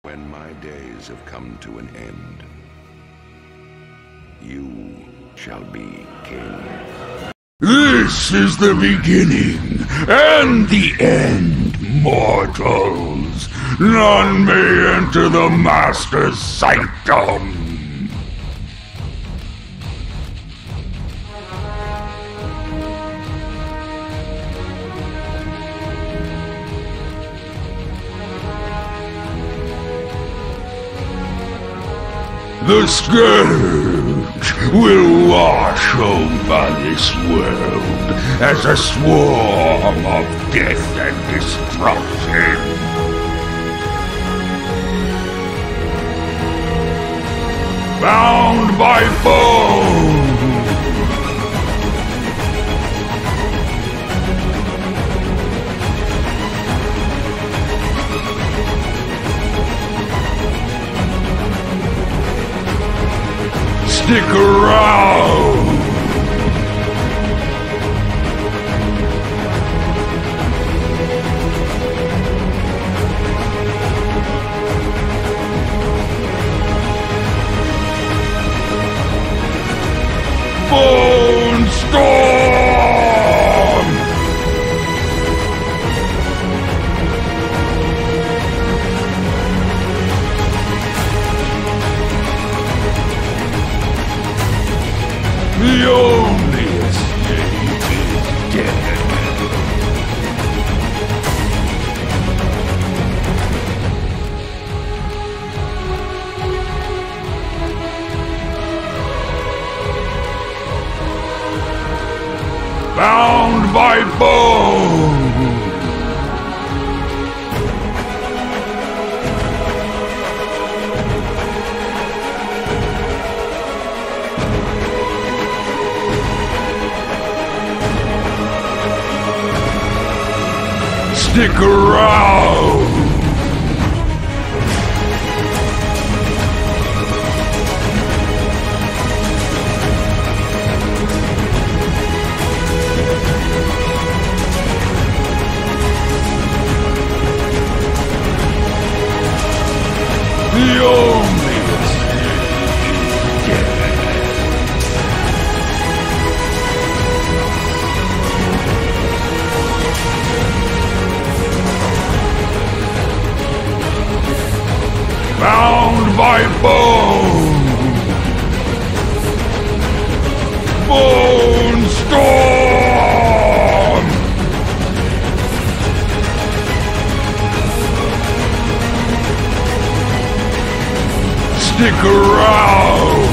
When my days have come to an end, you shall be king. This is the beginning and the end, mortals. None may enter the Master's sanctum. The scourge will wash over this world as a swarm of death and destruction. Bound by bone, stick around! Bone Storm! The only escape is death. Bound by bone. Stick around! The only escape is death. Bound by bone! Bone Storm! Stick around!